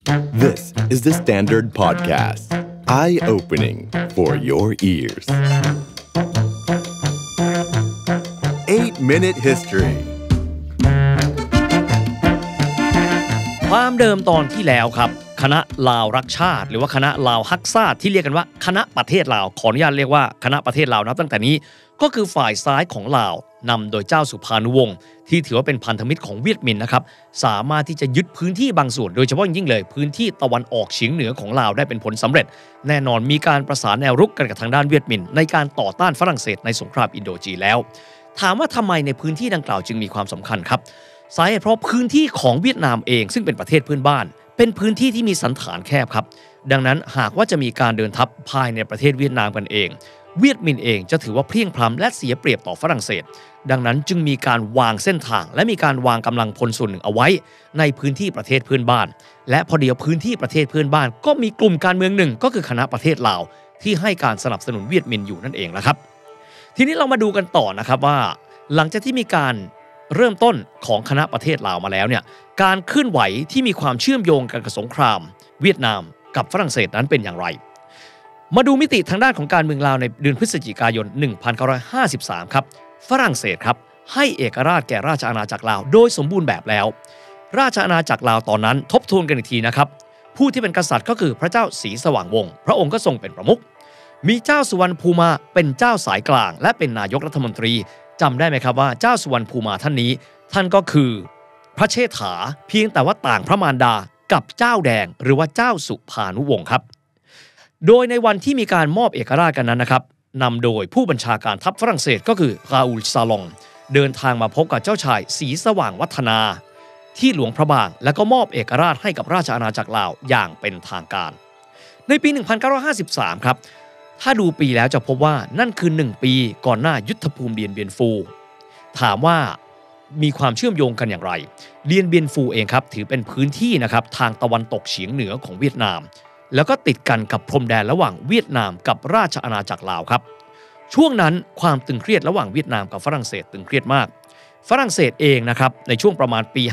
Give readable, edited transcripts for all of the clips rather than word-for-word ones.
This is the Standard Podcast. Eye-opening for your ears. 8-Minute History. ความเดิมตอนที่แล้วครับคณะลาวรักชาติหรือว่าคณะลาวฮักชาติที่เรียกกันว่าคณะประเทศลาวขออนุญาตเรียกว่าคณะประเทศลาวนับตั้งแต่นี้ก็คือฝ่ายซ้ายของลาวนำโดยเจ้าสุภานุวงศ์ที่ถือว่าเป็นพันธมิตรของเวียดมินนะครับสามารถที่จะยึดพื้นที่บางส่วนโดยเฉพาะยิ่งเลยพื้นที่ตะวันออกเฉียงเหนือของลาวได้เป็นผลสำเร็จแน่นอนมีการประสานแนวรุกกันกับทางด้านเวียดมินในการต่อต้านฝรั่งเศสในสงครามอินโดจีนแล้วถามว่าทำไมในพื้นที่ดังกล่าวจึงมีความสำคัญครับสาเหตุเพราะพื้นที่ของเวียดนามเองซึ่งเป็นประเทศเพื่อนบ้านเป็นพื้นที่ที่มีสันฐานแคบครับดังนั้นหากว่าจะมีการเดินทัพภายในประเทศเวียดนามกันเองเวียดมินเองจะถือว่าเพลียงพล้ำและเสียเปรียบต่อฝรั่งเศสดังนั้นจึงมีการวางเส้นทางและมีการวางกำลังพลส่วนหนึ่งเอาไว้ในพื้นที่ประเทศเพื่อนบ้านและพอเดียวพื้นที่ประเทศเพื่อนบ้านก็มีกลุ่มการเมืองหนึ่งก็คือคณะประเทศลาวที่ให้การสนับสนุนเวียดมินอยู่นั่นเองละครับทีนี้เรามาดูกันต่อนะครับว่าหลังจากที่มีการเริ่มต้นของคณะประเทศลาวมาแล้วเนี่ยการเคลื่อนไหวที่มีความเชื่อมโยงกันกับสงครามเวียดนามกับฝรั่งเศสนั้นเป็นอย่างไรมาดูมิติทางด้านของการเมืองลาวในเดือนพฤศจิกายน 1953 ครับฝรั่งเศสครับให้เอกราชแก่ราชอาณาจักรลาวโดยสมบูรณ์แบบแล้วราชอาณาจักรลาวตอนนั้นทบทวนกันอีกทีนะครับผู้ที่เป็นกษัตริย์ก็คือพระเจ้าศรีสว่างวงศ์พระองค์ก็ทรงเป็นประมุขมีเจ้าสุวรรณภูมาเป็นเจ้าสายกลางและเป็นนายกรัฐมนตรีจำได้ไหมครับว่าเจ้าสุวรรณภูมาท่านนี้ท่านก็คือพระเชษฐาเพียงแต่ว่าต่างพระมารดากับเจ้าแดงหรือว่าเจ้าสุภานุวงศ์ครับโดยในวันที่มีการมอบเอกราชกันนั้นนะครับนำโดยผู้บัญชาการทัพฝรั่งเศสก็คือราอูลซาลองเดินทางมาพบกับเจ้าชายศรีสว่างวัฒนาที่หลวงพระบางแล้วก็มอบเอกราชให้กับราชอาณาจักรลาวอย่างเป็นทางการในปี 1953 ครับถ้าดูปีแล้วจะพบว่านั่นคือ1ปีก่อนหน้ายุทธภูมิเดียนเบียนฟูถามว่ามีความเชื่อมโยงกันอย่างไรเดียนเบียนฟูเองครับถือเป็นพื้นที่นะครับทางตะวันตกเฉียงเหนือของเวียดนามแล้วก็ติดกันกับพรมแดนระหว่างเวียดนามกับราชอาณาจักรลาวครับช่วงนั้นความตึงเครียดระหว่างเวียดนามกับฝรั่งเศสตึงเครียดมากฝรั่งเศสเองนะครับในช่วงประมาณปี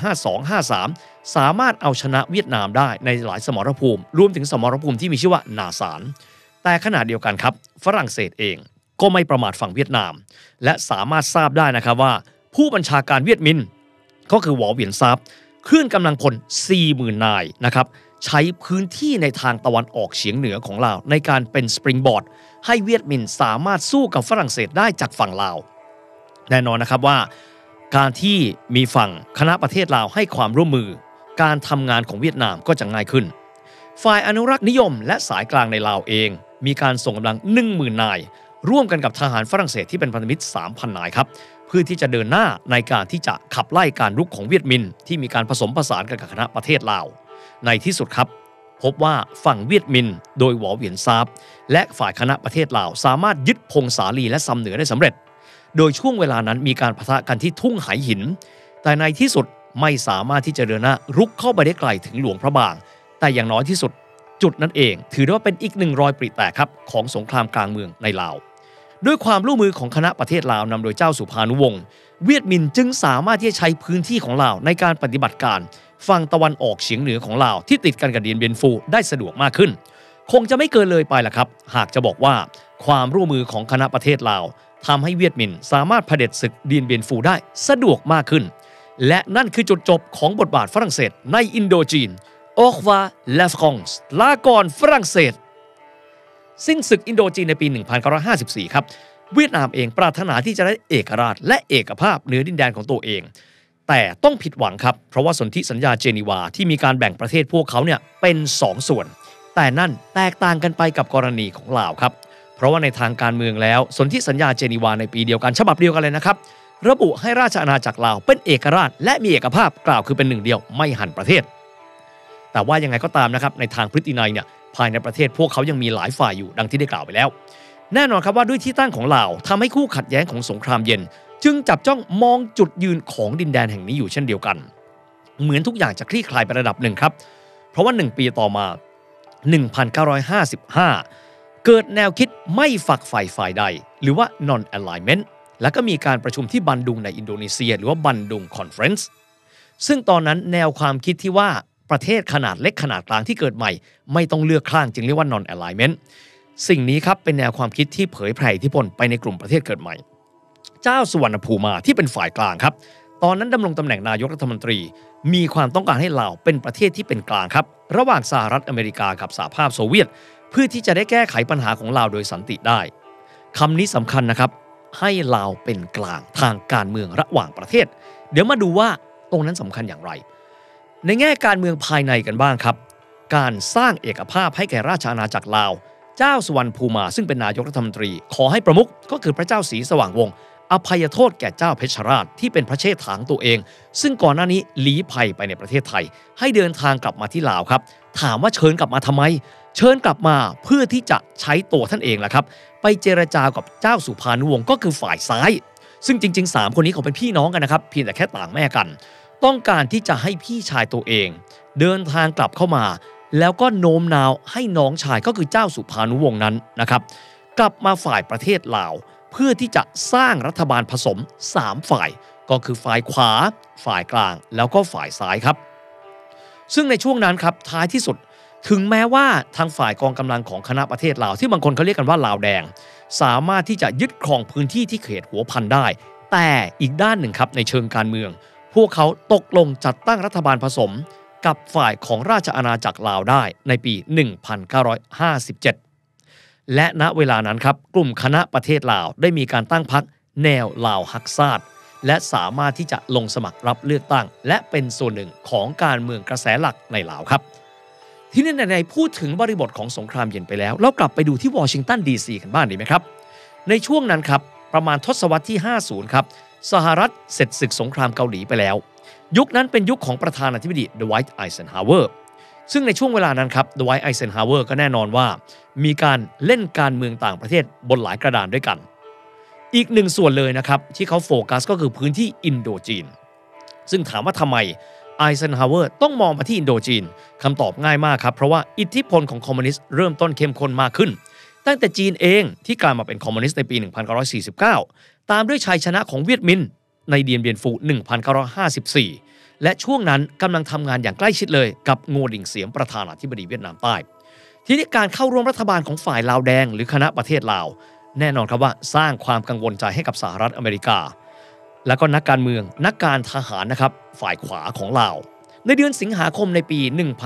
52-53 สามารถเอาชนะเวียดนามได้ในหลายสมรภูมิรวมถึงสมรภูมิที่มีชื่อว่านาซานแต่ขณะเดียวกันครับฝรั่งเศสเองก็ไม่ประมาทฝั่งเวียดนามและสามารถทราบได้นะครับว่าผู้บัญชาการเวียดมินก็คือหวอเหวียนซาบเคลื่อนกำลังพล 40,000 นายนะครับใช้พื้นที่ในทางตะวันออกเฉียงเหนือของลาวในการเป็นสปริงบอร์ดให้เวียดมินสามารถสู้กับฝรั่งเศสได้จากฝั่งลาวแน่นอนนะครับว่าการที่มีฝั่งคณะประเทศลาวให้ความร่วมมือการทำงานของเวียดนามก็จะง่ายขึ้นฝ่ายอนุรักษ์นิยมและสายกลางในลาวเองมีการส่งกำลัง 10,000 นายร่วมกันกับทหารฝรั่งเศสที่เป็นพันธมิตร 3,000 นายครับเพื่อที่จะเดินหน้าในการที่จะขับไล่การรุกของเวียดมินที่มีการผสมผสานกันกับคณะประเทศลาวในที่สุดครับพบว่าฝั่งเวียดมินโดยหวอเหวียนซาบและฝ่ายคณะประเทศลาวสามารถยึดพงสาลีและซำเหนือได้สำเร็จโดยช่วงเวลานั้นมีการปะทะกันที่ทุ่งไหหินแต่ในที่สุดไม่สามารถที่จะเดินหน้ารุกเข้าไปได้ไกลถึงหลวงพระบางแต่อย่างน้อยที่สุดจุดนั้นเองถือได้ว่าเป็นอีกหนึ่งรอยปริแตกครับของสงครามกลางเมืองในลาวด้วยความร่วมมือของคณะประเทศลาวนำโดยเจ้าสุภานุวงศ์เวียดมินจึงสามารถที่จะใช้พื้นที่ของลาวในการปฏิบัติการฝั่งตะวันออกเฉียงเหนือของลาวที่ติดกันกับเดียนเบียนฟูได้สะดวกมากขึ้นคงจะไม่เกินเลยไปล่ะครับหากจะบอกว่าความร่วมมือของคณะประเทศลาวทำให้เวียดมินสามารถเผด็จศึกเดียนเบียนฟูได้สะดวกมากขึ้นและนั่นคือจุดจบของบทบาทฝรั่งเศสในอินโดจีนAu revoir la France ลาก่อนฝรั่งเศสสิ้นศึกอินโดจีนในปี 1954 ครับเวียดนามเองปรารถนาที่จะได้เอกราชและเอกภาพเหนือดินแดนของตัวเองแต่ต้องผิดหวังครับเพราะว่าสนธิสัญญาเจนีวาที่มีการแบ่งประเทศพวกเขาเนี่ยเป็น2ส่วนแต่นั่นแตกต่างกันไปกับกรณีของลาวครับเพราะว่าในทางการเมืองแล้วสนธิสัญญาเจนีวาในปีเดียวกันฉบับเดียวกันเลยนะครับระบุให้ราชอาณาจักรลาวเป็นเอกราชและมีเอกภาพกล่าวคือเป็นหนึ่งเดียวไม่หันประเทศแต่ว่ายังไงก็ตามนะครับในทางพฤตินัยเนี่ยภายในประเทศพวกเขายังมีหลายฝ่ายอยู่ดังที่ได้กล่าวไปแล้วแน่นอนครับว่าด้วยที่ตั้งของลาวทำให้คู่ขัดแย้งของสงครามเย็นจึงจับจ้องมองจุดยืนของดินแดนแห่งนี้อยู่เช่นเดียวกันเหมือนทุกอย่างจะคลี่คลายไประดับหนึ่งครับเพราะว่า1ปีต่อมา 1955 เกิดแนวคิดไม่ฝักใฝ่ฝ่ายใดหรือว่า non alignment แล้วก็มีการประชุมที่บันดุงในอินโดนีเซียหรือว่าบันดุงคอนเฟรนซ์ซึ่งตอนนั้นแนวความคิดที่ว่าประเทศขนาดเล็กขนาดกลางที่เกิดใหม่ไม่ต้องเลือกข้างจึงเรียกว่า non alignment สิ่งนี้ครับเป็นแนวความคิดที่เผยแผ่อิทธิพลไปในกลุ่มประเทศเกิดใหม่เจ้าสุวรรณภูมิที่เป็นฝ่ายกลางครับตอนนั้นดำรงตำแหน่งนายกรัฐมนตรีมีความต้องการให้ลาวเป็นประเทศที่เป็นกลางครับระหว่างสหรัฐอเมริกากับสหภาพโซเวียตเพื่อที่จะได้แก้ไขปัญหาของลาวโดยสันติได้คำนี้สำคัญนะครับให้ลาวเป็นกลางทางการเมืองระหว่างประเทศเดี๋ยวมาดูว่าตรงนั้นสำคัญอย่างไรในแง่การเมืองภายในกันบ้างครับการสร้างเอกภาพให้แก่ราชอาณาจักรลาวเจ้าสุวรรณภูมิซึ่งเป็นนายกรัฐมนตรีขอให้ประมุขก็คือพระเจ้าศรีสว่างวงศ์อภัยโทษแก่เจ้าเพชรราชที่เป็นพระเชษฐาของตัวเองซึ่งก่อนหน้านี้ลี้ภัยไปในประเทศไทยให้เดินทางกลับมาที่ลาวครับถามว่าเชิญกลับมาทำไมเชิญกลับมาเพื่อที่จะใช้ตัวท่านเองแหละครับไปเจรจากับเจ้าสุภานุวงศ์ก็คือฝ่ายซ้ายซึ่งจริงๆ3คนนี้เขาเป็นพี่น้องกันนะครับเพียงแต่แค่ต่างแม่กันต้องการที่จะให้พี่ชายตัวเองเดินทางกลับเข้ามาแล้วก็โน้มน้าวให้น้องชายก็คือเจ้าสุภานุวงศ์นั้นนะครับกลับมาฝ่ายประเทศลาวเพื่อที่จะสร้างรัฐบาลผสม3ฝ่ายก็คือฝ่ายขวาฝ่ายกลางแล้วก็ฝ่ายซ้ายครับซึ่งในช่วงนั้นครับท้ายที่สุดถึงแม้ว่าทางฝ่ายกองกำลังของคณะประเทศลาวที่บางคนเขาเรียกกันว่าลาวแดงสามารถที่จะยึดครองพื้นที่ที่เขตหัวพันได้แต่อีกด้านหนึ่งครับในเชิงการเมืองพวกเขาตกลงจัดตั้งรัฐบาลผสมกับฝ่ายของราชอาณาจักรลาวได้ในปี 1957 และณเวลานั้นครับกลุ่มคณะประเทศลาวได้มีการตั้งพรรคแนวลาวฮักซาดและสามารถที่จะลงสมัครรับเลือกตั้งและเป็นส่วนหนึ่งของการเมืองกระแสหลักในลาวครับทีนี้ในพูดถึงบริบทของสงครามเย็นไปแล้วเรากลับไปดูที่วอชิงตันดีซีกันบ้างดีไหมครับในช่วงนั้นครับประมาณทศวรรษที่ 50 ครับสหรัฐเสร็จศึกสงครามเกาหลีไปแล้วยุคนั้นเป็นยุคของประธานาธิบดีดไวท์ไอเซนฮาวเวอร์ซึ่งในช่วงเวลานั้นครับดไวท์ไอเซนฮาวเวอร์ก็แน่นอนว่ามีการเล่นการเมืองต่างประเทศบนหลายกระดานด้วยกันอีกหนึ่งส่วนเลยนะครับที่เขาโฟกัสก็คือพื้นที่อินโดจีนซึ่งถามว่าทำไมไอเซนฮาวเวอร์ต้องมองมาที่อินโดจีนคำตอบง่ายมากครับเพราะว่าอิทธิพลของคอมมิวนิสต์เริ่มต้นเข้มข้นมากขึ้นตั้งแต่จีนเองที่กลายมาเป็นคอมมิวนิสต์ในปี 1949 ตามด้วยชัยชนะของเวียดมินในเดียนเบียนฟู 1954 และช่วงนั้นกำลังทำงานอย่างใกล้ชิดเลยกับโงหลิงเสียมประธานาธิบดีเวียดนามใต้ทีนี้การเข้าร่วมรัฐบาลของฝ่ายลาวแดงหรือคณะประเทศลาวแน่นอนครับว่าสร้างความกังวลใจให้กับสหรัฐอเมริกาและก็นักการเมืองนักการทหารนะครับฝ่ายขวาของลาวในเดือนสิงหาคมในปี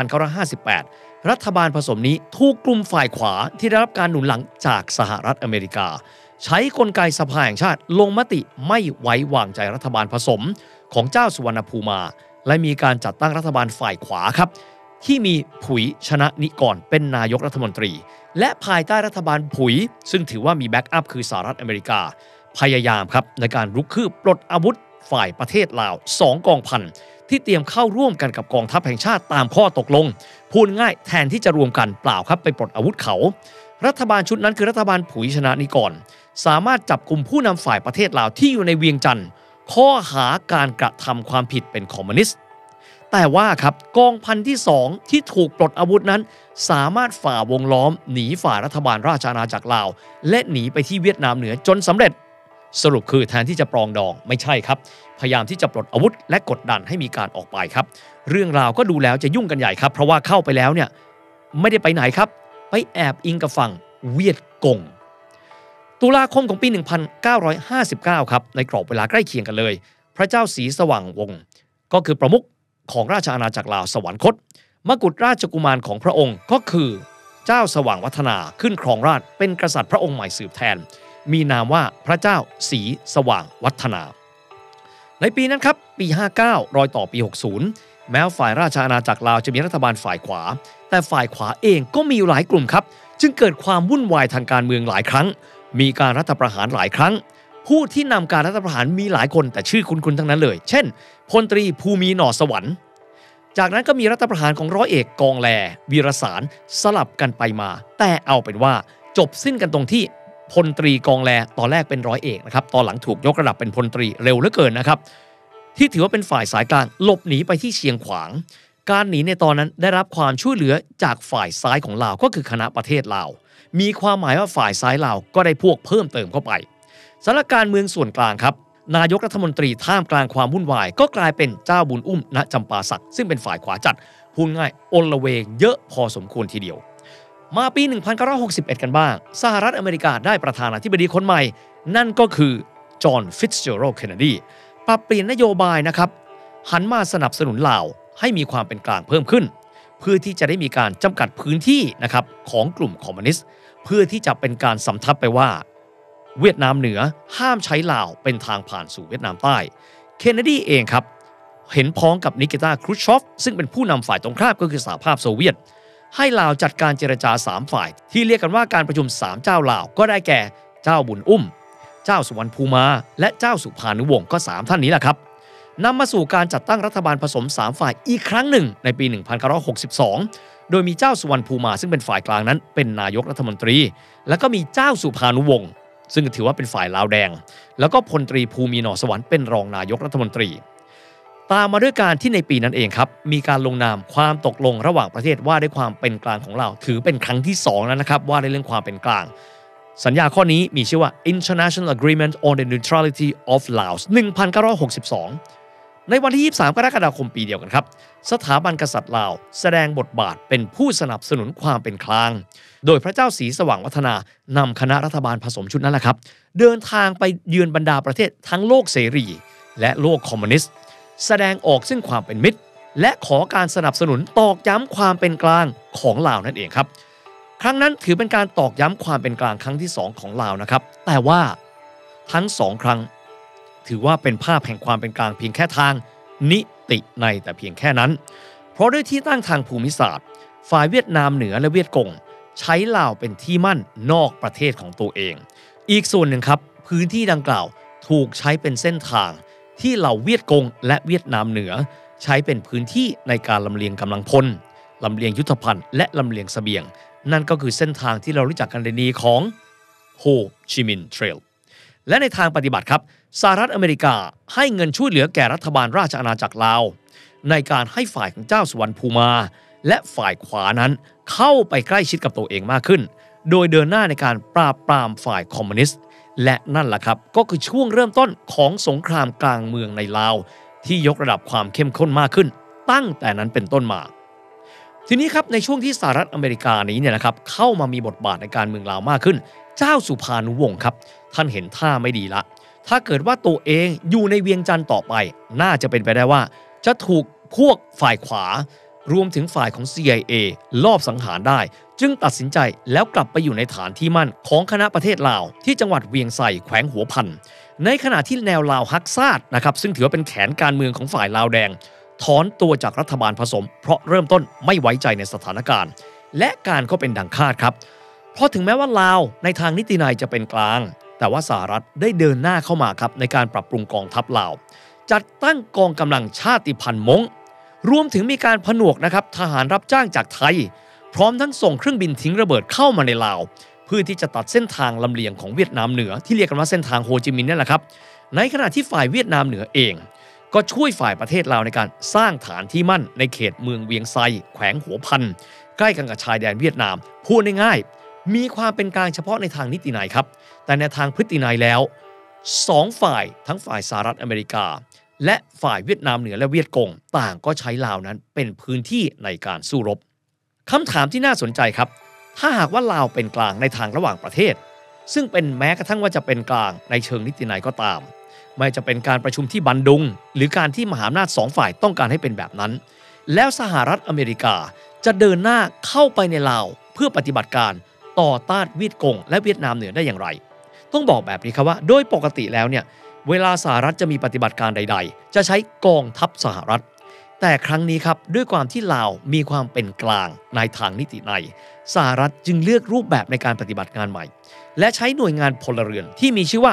1958 รัฐบาลผสมนี้ถูกกลุ่มฝ่ายขวาที่ได้รับการหนุนหลังจากสหรัฐอเมริกาใช้กลไกสภาแห่งชาติลงมติไม่ไว้วางใจรัฐบาลผสมของเจ้าสุวรรณภูมิและมีการจัดตั้งรัฐบาลฝ่ายขวาครับที่มีผุยชนะนิกรเป็นนายกรัฐมนตรีและภายใต้รัฐบาลผุยซึ่งถือว่ามีแบ็กอัพคือสหรัฐอเมริกาพยายามครับในการรุกคืบปลดอาวุธฝ่ายประเทศลาว2กองพันที่เตรียมเข้าร่วมกันกับกองทัพแห่งชาติตามข้อตกลงพูดง่ายแทนที่จะรวมกันเปล่าครับไปปลดอาวุธเขารัฐบาลชุดนั้นคือรัฐบาลผุยชนะนิกรสามารถจับกลุ่มผู้นำฝ่ายประเทศลาวที่อยู่ในเวียงจันทร์ข้อหาการกระทำความผิดเป็นคอมมิวนิสต์แต่ว่าครับกองพันที่2ที่ถูกปลดอาวุธนั้นสามารถฝ่าวงล้อมหนีฝ่ายรัฐบาลราชอาณาจักรลาวและหนีไปที่เวียดนามเหนือจนสำเร็จสรุปคือแทนที่จะปรองดองไม่ใช่ครับพยายามที่จะปลดอาวุธและกดดันให้มีการออกไปครับเรื่องราวก็ดูแล้วจะยุ่งกันใหญ่ครับเพราะว่าเข้าไปแล้วเนี่ยไม่ได้ไปไหนครับไปแอบอิงกับฝั่งเวียดกงตุลาคมของปี 1959 ครับในกรอบเวลาใกล้เคียงกันเลยพระเจ้าศรีสว่างวงศ์ก็คือประมุขของราชอาณาจักรลาวสวรรคตมกุฎราชกุมารของพระองค์ก็คือเจ้าสว่างวัฒนาขึ้นครองราชย์เป็นกษัตริย์พระองค์ใหม่สืบแทนมีนามว่าพระเจ้าศรีสว่างวัฒนาในปีนั้นครับปี 59 รอยต่อปี 60 แม้ฝ่ายราชอาณาจักรลาวจะมีรัฐบาลฝ่ายขวาแต่ฝ่ายขวาเองก็มีหลายกลุ่มครับจึงเกิดความวุ่นวายทางการเมืองหลายครั้งมีการรัฐประหารหลายครั้งผู้ที่นำการรัฐประหารมีหลายคนแต่ชื่อคุ้นๆทั้งนั้นเลยเช่นพลตรีภูมิหน่อสวรรค์จากนั้นก็มีรัฐประหารของร้อยเอกกองแลวีรสารสลับกันไปมาแต่เอาเป็นว่าจบสิ้นกันตรงที่พลตรีกองแลตอนแรกเป็นร้อยเอกนะครับตอนหลังถูกยกระดับเป็นพลตรีเร็วเหลือเกินนะครับที่ถือว่าเป็นฝ่ายสายกลางหลบหนีไปที่เชียงขวางการหนีในตอนนั้นได้รับความช่วยเหลือจากฝ่ายซ้ายของลาวก็คือคณะประเทศลาวมีความหมายว่าฝ่ายซ้ายลาวก็ได้พวกเพิ่มเติมเข้าไปสถานการณ์เมืองส่วนกลางครับนายกรัฐมนตรีท่ามกลางความวุ่นวายก็กลายเป็นเจ้าบุญอุ้มณจำปาสักซึ่งเป็นฝ่ายขวาจัดพูดง่ายโอลเวงเยอะพอสมควรทีเดียวมาปี 1961 กันบ้างสหรัฐอเมริกาได้ประธานาธิบดีคนใหม่นั่นก็คือจอห์นฟิตซ์เจอโรลด์เคนเนดีปรับเปลี่ยนนโยบายนะครับหันมาสนับสนุนลาวให้มีความเป็นกลางเพิ่มขึ้นเพื่อที่จะได้มีการจำกัดพื้นที่นะครับของกลุ่มคอมมิวนิสต์เพื่อที่จะเป็นการสำทับไปว่าเวียดนามเหนือห้ามใช้ลาวเป็นทางผ่านสู่เวียดนามใต้เคนเนดีเองครับเห็นพ้องกับนิกิตา ครูชชอฟซึ่งเป็นผู้นำฝ่ายตรงข้ามก็คือสหภาพโซเวียตให้ลาวจัดการเจรจา3ฝ่ายที่เรียกกันว่าการประชุม3เจ้าลาวก็ได้แก่เจ้าบุญอุ้มเจ้าสุวรรณภูมาและเจ้าสุภานุวงศ์ก็3ท่านนี้แหละครับนำมาสู่การจัดตั้งรัฐบาลผสม3ฝ่ายอีกครั้งหนึ่งในปี 1962 โดยมีเจ้าสุวรรณภูมาซึ่งเป็นฝ่ายกลางนั้นเป็นนายกรัฐมนตรีแล้วก็มีเจ้าสุภานุวงศ์ซึ่งถือว่าเป็นฝ่ายลาวแดงแล้วก็พลตรีภูมิหนอสวรรค์เป็นรองนายกรัฐมนตรีตามมาด้วยการที่ในปีนั้นเองครับมีการลงนามความตกลงระหว่างประเทศว่าด้วยความเป็นกลางของลาวถือเป็นครั้งที่2แล้วนะครับว่าในเรื่องความเป็นกลางสัญญาข้อนี้มีชื่อว่า International Agreement on the Neutrality of Laos 1962 ในวันที่ 23 กรกฎาคมปีเดียวกันครับสถาบันกษัตริย์ลาวแสดงบทบาทเป็นผู้สนับสนุนความเป็นกลางโดยพระเจ้าศรีสว่างวัฒนานำคณะรัฐบาลผสมชุดนั้นแหละครับเดินทางไปเยือนบรรดาประเทศทั้งโลกเสรีและโลกคอมมิวนิสต์แสดงออกซึ่งความเป็นมิตรและขอการสนับสนุนตอกย้ำความเป็นกลางของลาวนั่นเองครับครั้งนั้นถือเป็นการตอกย้ำความเป็นกลางครั้งที่2ของลาวนะครับแต่ว่าทั้ง2ครั้งถือว่าเป็นภาพแห่งความเป็นกลางเพียงแค่ทางนิติในแต่เพียงแค่นั้นเพราะด้วยที่ตั้งทางภูมิศาสตร์ฝ่ายเวียดนามเหนือและเวียดกงใช้ลาวเป็นที่มั่นนอกประเทศของตัวเองอีกส่วนหนึ่งครับพื้นที่ดังกล่าวถูกใช้เป็นเส้นทางที่เหล่าเวียดกงและเวียดนามเหนือใช้เป็นพื้นที่ในการลำเลียงกำลังพลลำเลียงยุทธภัณฑ์และลำเลียงเสบียงนั่นก็คือเส้นทางที่เรารู้จักกันดีของโฮชิมินห์เทรลและในทางปฏิบัติครับสหรัฐอเมริกาให้เงินช่วยเหลือแก่รัฐบาลราชอาณาจักรลาวในการให้ฝ่ายของเจ้าสุวรรณภูมาและฝ่ายขวานั้นเข้าไปใกล้ชิดกับตัวเองมากขึ้นโดยเดินหน้าในการปราบปรามฝ่ายคอมมิวนิสต์และนั่นแหละครับก็คือช่วงเริ่มต้นของสงครามกลางเมืองในลาวที่ยกระดับความเข้มข้นมากขึ้นตั้งแต่นั้นเป็นต้นมาทีนี้ครับในช่วงที่สหรัฐอเมริกานี้เนี่ยนะครับเข้ามามีบทบาทในการเมืองลาวมากขึ้นเจ้าสุภานุวงศ์ครับท่านเห็นท่าไม่ดีละถ้าเกิดว่าตัวเองอยู่ในเวียงจันทร์ต่อไปน่าจะเป็นไปได้ว่าจะถูกพวกฝ่ายขวารวมถึงฝ่ายของ CIA ลอบสังหารได้จึงตัดสินใจแล้วกลับไปอยู่ในฐานที่มั่นของคณะประเทศลาวที่จังหวัดเวียงไซแขวงหัวพันในขณะที่แนวลาวฮักซาดนะครับซึ่งถือว่าเป็นแขนการเมืองของฝ่ายลาวแดงถอนตัวจากรัฐบาลผสมเพราะเริ่มต้นไม่ไว้ใจในสถานการณ์และการก็เป็นดังคาดครับเพราะถึงแม้ว่าลาวในทางนิตินัยจะเป็นกลางแต่ว่าสหรัฐได้เดินหน้าเข้ามาครับในการปรับปรุงกองทัพลาวจัดตั้งกองกำลังชาติพันธุ์ม้งรวมถึงมีการผนวกนะครับทหารรับจ้างจากไทยพร้อมทั้งส่งเครื่องบินทิ้งระเบิดเข้ามาในลาวเพื่อที่จะตัดเส้นทางลำเลียงของเวียดนามเหนือที่เรียกกันว่าเส้นทางโฮจิมินห์นั่นแหละครับในขณะที่ฝ่ายเวียดนามเหนือเองก็ช่วยฝ่ายประเทศลาวในการสร้างฐานที่มั่นในเขตเมืองเวียงไซแขวงหัวพันใกล้กันกับชายแดนเวียดนามพูดง่ายๆมีความเป็นกลางเฉพาะในทางนิตินัยครับแต่ในทางพฤตินัยแล้ว2ฝ่ายทั้งฝ่ายสหรัฐอเมริกาและฝ่ายเวียดนามเหนือและเวียดกงต่างก็ใช้ลาวนั้นเป็นพื้นที่ในการสู้รบคำถามที่น่าสนใจครับถ้าหากว่าลาวเป็นกลางในทางระหว่างประเทศซึ่งเป็นแม้กระทั่งว่าจะเป็นกลางในเชิงนิตินัยก็ตามไม่จะเป็นการประชุมที่บันดุงหรือการที่มหาอำนาจ2ฝ่ายต้องการให้เป็นแบบนั้นแล้วสหรัฐอเมริกาจะเดินหน้าเข้าไปในลาวเพื่อปฏิบัติการต่อต้านเวียดกงและเวียดนามเหนือได้อย่างไรต้องบอกแบบนี้ครับว่าโดยปกติแล้วเนี่ยเวลาสหรัฐจะมีปฏิบัติการใดๆจะใช้กองทัพสหรัฐแต่ครั้งนี้ครับด้วยความที่ลาวมีความเป็นกลางในทางนิตินัยสหรัฐจึงเลือกรูปแบบในการปฏิบัติงานใหม่และใช้หน่วยงานพลเรือนที่มีชื่อว่า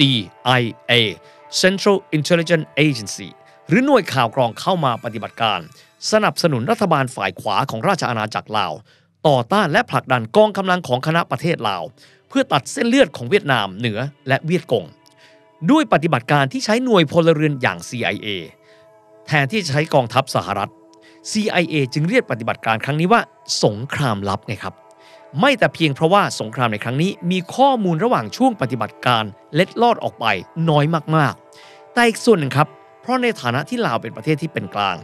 CIA Central Intelligence Agency หรือหน่วยข่าวกรองเข้ามาปฏิบัติการสนับสนุนรัฐบาลฝ่ายขวาของราชอาณาจักรลาวต่อต้านและผลักดันกองกำลังของคณะประเทศลาวเพื่อตัดเส้นเลือดของเวียดนามเหนือและเวียดกงด้วยปฏิบัติการที่ใช้หน่วยพลเรือนอย่าง CIA แทนที่จะใช้กองทัพสหรัฐ CIA จึงเรียกปฏิบัติการครั้งนี้ว่าสงครามลับไงครับไม่แต่เพียงเพราะว่าสงครามในครั้งนี้มีข้อมูลระหว่างช่วงปฏิบัติการเล็ดลอดออกไปน้อยมากๆแต่อีกส่วนหนึ่งครับเพราะในฐานะที่ลาวเป็นประเทศที่เป็นกลาง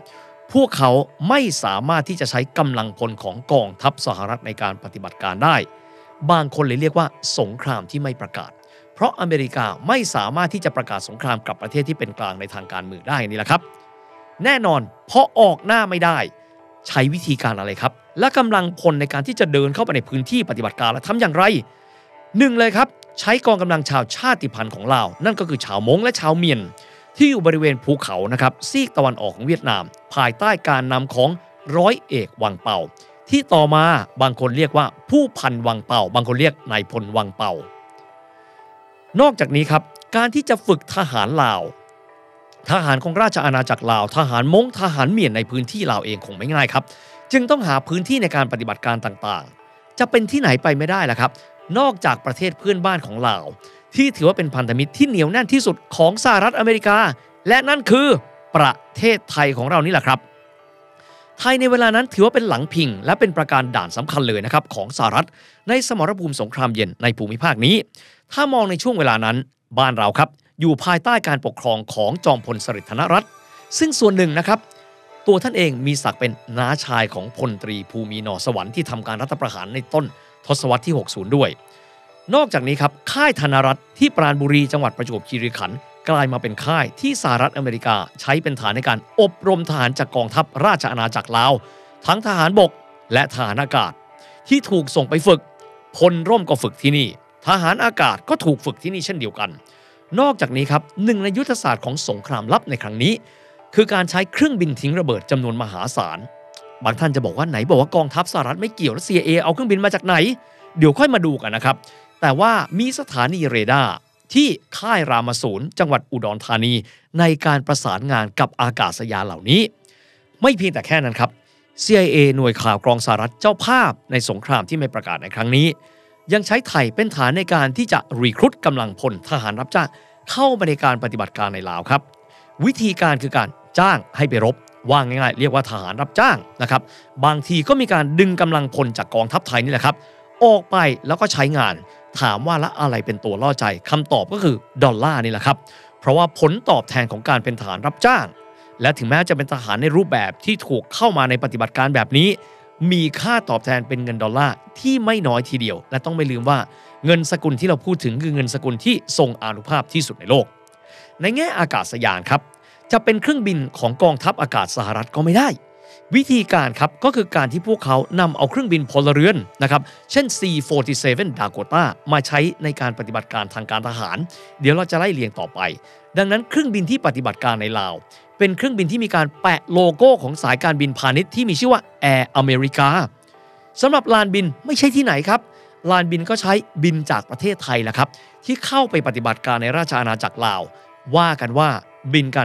พวกเขาไม่สามารถที่จะใช้กำลังพลของกองทัพสหรัฐในการปฏิบัติการได้บางคนเลยเรียกว่าสงครามที่ไม่ประกาศเพราะอเมริกาไม่สามารถที่จะประกาศสงครามกับประเทศที่เป็นกลางในทางการเมืองได้นี่แหละครับแน่นอนเพราะออกหน้าไม่ได้ใช้วิธีการอะไรครับและกำลังพลในการที่จะเดินเข้าไปในพื้นที่ปฏิบัติการและทำอย่างไรหนึ่งเลยครับใช้กองกำลังชาวชาติพันธุ์ของลาวนั่นก็คือชาวม้งและชาวเมียนที่อยู่บริเวณภูเขานะครับซีกตะวันออกของเวียดนามภายใต้การนำของร้อยเอกวังเป่าที่ต่อมาบางคนเรียกว่าผู้พันวังเป่าบางคนเรียกนายพลวังเป่านอกจากนี้ครับการที่จะฝึกทหารลาวทหารของราชอาณาจักรลาวทหารม้งทหารเมียนในพื้นที่ลาวเองคงไม่ง่ายครับจึงต้องหาพื้นที่ในการปฏิบัติการต่างๆจะเป็นที่ไหนไปไม่ได้ล่ะครับนอกจากประเทศเพื่อนบ้านของลาวที่ถือว่าเป็นพันธมิตรที่เหนียวแน่นที่สุดของสหรัฐอเมริกาและนั่นคือประเทศไทยของเรานี่แหละครับไทยในเวลานั้นถือว่าเป็นหลังพิงและเป็นประการด่านสำคัญเลยนะครับของสหรัฐในสมรภูมิสงครามเย็นในภูมิภาคนี้ถ้ามองในช่วงเวลานั้นบ้านเราครับอยู่ภายใต้การปกครองของจอมพลสฤษดิ์ธนรัตน์ซึ่งส่วนหนึ่งนะครับตัวท่านเองมีศักดิ์เป็นน้าชายของพลตรีภูมินอสวรรค์ที่ทำการรัฐประหารในต้นทศวรรษที่60ด้วยนอกจากนี้ครับค่ายธนรัตน์ที่ปราณบุรีจังหวัดประจวบคีรีขันธ์กลายมาเป็นค่ายที่สหรัฐอเมริกาใช้เป็นฐานในการอบรมทหารจากกองทัพราชอาณาจักรลาวทั้งทหารบกและทหารอากาศที่ถูกส่งไปฝึกพลร่มก็ฝึกที่นี่ทหารอากาศก็ถูกฝึกที่นี่เช่นเดียวกันนอกจากนี้ครับหนึ่งในยุทธศาสตร์ของสงครามลับในครั้งนี้คือการใช้เครื่องบินทิ้งระเบิดจำนวนมหาศาลบางท่านจะบอกว่าไหนบอกว่ากองทัพสหรัฐไม่เกี่ยวและ CIA เอาเครื่องบินมาจากไหนเดี๋ยวค่อยมาดูกันนะครับแต่ว่ามีสถานีเรดาร์ที่ค่ายรามาศูนย์จังหวัดอุดรธานีในการประสานงานกับอากาศยานเหล่านี้ไม่เพียงแต่แค่นั้นครับ CIA หน่วยข่าวกรองสหรัฐเจ้าภาพในสงครามที่ไม่ประกาศในครั้งนี้ยังใช้ไทยเป็นฐานในการที่จะรีครูทกำลังพลทหารรับจ้างเข้ามาในการปฏิบัติการในลาวครับวิธีการคือการจ้างให้ไปรบว่าง่ายๆเรียกว่าทหารรับจ้างนะครับบางทีก็มีการดึงกำลังพลจากกองทัพไทยนี่แหละครับออกไปแล้วก็ใช้งานถามว่าแล้วอะไรเป็นตัวล่อใจคำตอบก็คือดอลลาร์นี่แหละครับเพราะว่าผลตอบแทนของการเป็นทหารรับจ้างและถึงแม้จะเป็นทหารในรูปแบบที่ถูกเข้ามาในปฏิบัติการแบบนี้มีค่าตอบแทนเป็นเงินดอลลาร์ที่ไม่น้อยทีเดียวและต้องไม่ลืมว่าเงินสกุลที่เราพูดถึงคือเงินสกุลที่ทรงอานุภาพที่สุดในโลกในแง่อากาศยานครับจะเป็นเครื่องบินของกองทัพอากาศสหรัฐก็ไม่ได้วิธีการครับก็คือการที่พวกเขานำเอาเครื่องบินพลเรือนนะครับเช่น C-47 Dakota มาใช้ในการปฏิบัติการทางการทหารเดี๋ยวเราจะไล่เรียงต่อไปดังนั้นเครื่องบินที่ปฏิบัติการในลาวเป็นเครื่องบินที่มีการแปะโลโก้ของสายการบินพาณิชย์ที่มีชื่อว่า Air America สำหรับลานบินไม่ใช่ที่ไหนครับลานบินก็ใช้บินจากประเทศไทยแหละครับที่เข้าไปปฏิบัติการในราชอาณาจักรลาวว่ากันว่าบินกัน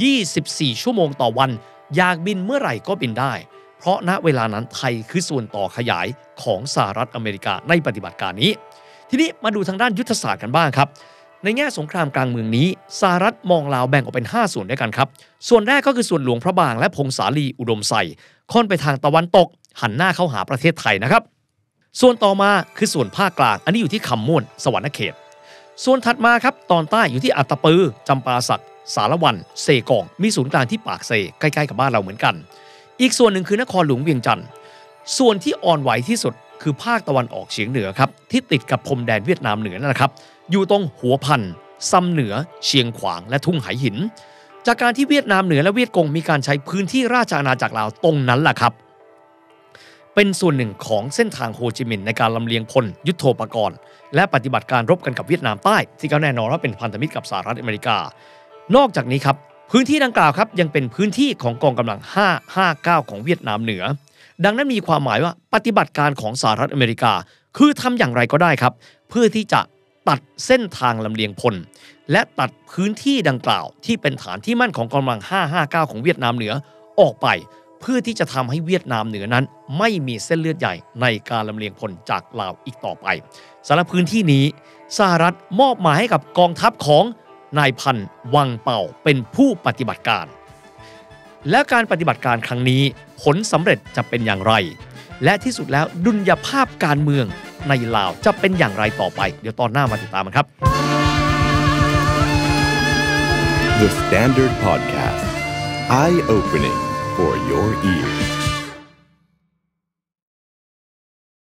24ชั่วโมงต่อวันอยากบินเมื่อไหร่ก็บินได้เพราะณเวลานั้นไทยคือส่วนต่อขยายของสหรัฐอเมริกาในปฏิบัติการนี้ทีนี้มาดูทางด้านยุทธศาสตร์กันบ้างครับในแง่สงครามกลางเมืองนี้สหรัฐมองลาวแบ่งออกเป็น5ส่วนด้วยกันครับส่วนแรกก็คือส่วนหลวงพระบางและพงศาลีอุดมไซค่อนไปทางตะวันตกหันหน้าเข้าหาประเทศไทยนะครับส่วนต่อมาคือส่วนภาคกลางอันนี้อยู่ที่คำม่วนสวรรณเขตส่วนถัดมาครับตอนใต้อยู่ที่อัตตปือจำปาสักสารวันเซกองมีศูนย์กลางที่ปากเซใกล้ๆกับบ้านเราเหมือนกันอีกส่วนหนึ่งคือนครหลวงเวียงจันทร์ส่วนที่อ่อนไหวที่สุดคือภาคตะวันออกเฉียงเหนือครับที่ติดกับพรมแดนเวียดนามเหนือนั่นแหละครับอยู่ตรงหัวพันซัมเหนือเชียงขวางและทุ่งไหหินจากการที่เวียดนามเหนือและเวียดกงมีการใช้พื้นที่ราชอาณาจักรลาวตรงนั้นแหละครับเป็นส่วนหนึ่งของเส้นทางโฮจิมินห์ในการลำเลียงพลยุทโธปกรณ์และปฏิบัติการรบกันกับเวียดนามใต้ที่ก็แน่นอนว่าเป็นพันธมิตรกับสหรัฐอเมริกานอกจากนี้ครับพื้นที่ดังกล่าวครับยังเป็นพื้นที่ของกองกำลัง559ของเวียดนามเหนือดังนั้นมีความหมายว่าปฏิบัติการของสหรัฐอเมริกาคือทำอย่างไรก็ได้ครับเพื่อที่จะตัดเส้นทางลำเลียงพลและตัดพื้นที่ดังกล่าวที่เป็นฐานที่มั่นของกองกำลัง559ของเวียดนามเหนือออกไปเพื่อที่จะทำให้เวียดนามเหนือนั้นไม่มีเส้นเลือดใหญ่ในการลำเลียงพลจากลาวอีกต่อไปสำหรับพื้นที่นี้สหรัฐมอบหมายให้กับกองทัพของนายพันวังเป่าเป็นผู้ปฏิบัติการและการปฏิบัติการครั้งนี้ผลสำเร็จจะเป็นอย่างไรและที่สุดแล้วดุลยภาพการเมืองในลาวจะเป็นอย่างไรต่อไปเดี๋ยวตอนหน้ามาติดตามกันครับ The Standard Podcast Eye Opening for your ears